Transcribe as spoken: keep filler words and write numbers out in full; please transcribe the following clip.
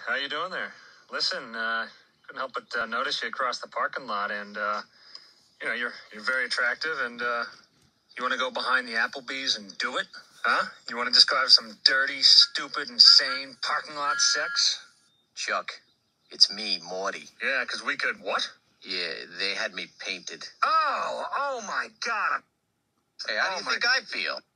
How you doing there? Listen, uh, couldn't help but uh, notice you across the parking lot, and uh, you know you're you're very attractive, and uh, you want to go behind the Applebee's and do it, huh? You want to just go have some dirty, stupid, insane parking lot sex? Chuck, it's me, Morty. Yeah, because we could what? Yeah, they had me painted. Oh, oh my God! Hey, how Oh do you my- think I feel?